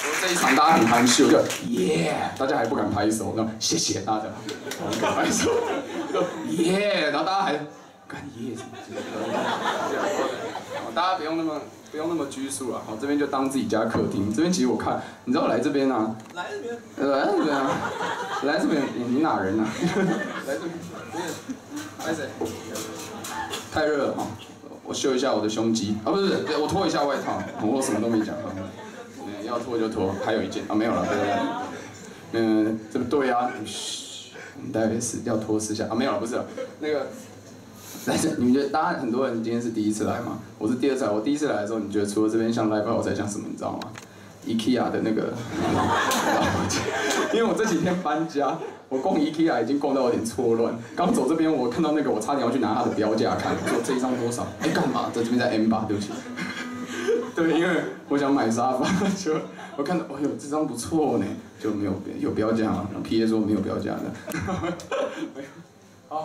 我这一场大家很含蓄，我就耶，大家还不敢拍手，然后谢谢大家，不敢拍手，就耶，然后大家还干耶什么？大家不用那么拘束啊，好，这边就当自己家客厅。这边其实我看，你知道来这边啊，来这边啊，来这边，你哪人啊？来这边，拍谁？太热了哈，我秀一下我的胸肌啊，不是，我脱一下外套，我什么都没讲。要脱就脱，还有一件啊，没有了，这不对啊，我们待会是要脱私下啊，没有了，不是了，那个，但是你们觉得，大家很多人今天是第一次来嘛？我是第二次来，我第一次来的时候，你觉得除了这边像 live house 还像什么？你知道吗 ？IKEA 的那个，因为我这几天搬家，我逛 IKEA 已经逛到有点错乱。刚走这边，我看到那个，我差点要去拿它的标价看，说这一张多少？哎，干嘛？在这边在 M 吧，对不起。对，因为我想买沙发，就我看到，哎呦，这张不错呢，就没有标价嘛，然后 PA 说没有标价的。好，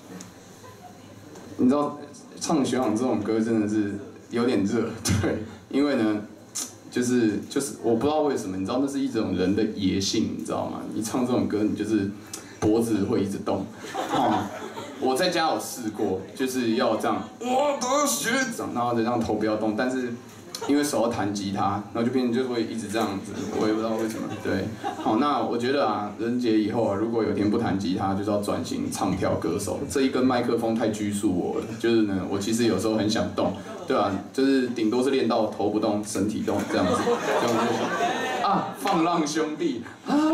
你知道唱学长这种歌真的是有点热，对，因为呢，就是我不知道为什么，你知道那是一种人的野性，你知道吗？你唱这种歌，你就是脖子会一直动，我在家有试过，就是要这样，我的学长，然后就让头不要动，但是因为手要弹吉他，然后就变成就会一直这样子，我也不知道为什么。对，好，那我觉得啊，人杰以后啊，如果有一天不弹吉他，就是要转型唱跳歌手。这一根麦克风太拘束我了，就是呢，我其实有时候很想动，对吧？就是顶多是练到头不动，身体动这样子，这样子。啊，放浪兄弟，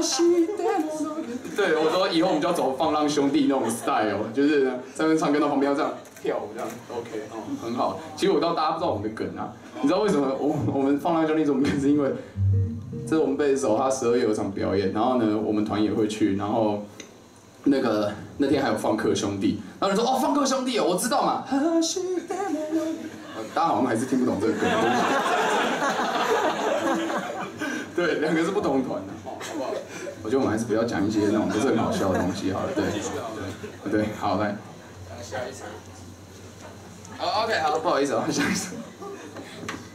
对，我说以后我们就要走放浪兄弟那种 style， 就是在那边唱歌到旁边要这样跳舞这样 ，OK， 哦，很好。其实大家不知道我们的梗啊，你知道为什么我们放浪兄弟这种梗是因为，这是我们贝斯手他12月有场表演，然后呢我们团也会去，然后那天还有放客兄弟，然后人说哦放客兄弟哦，我知道嘛，大家好像还是听不懂这个梗。对，两个是不同团的，好不好？我觉得我们还是不要讲一些那种不是很好笑的东西好了，对，好来，下一首，好 OK 好，不好意思啊，下一首。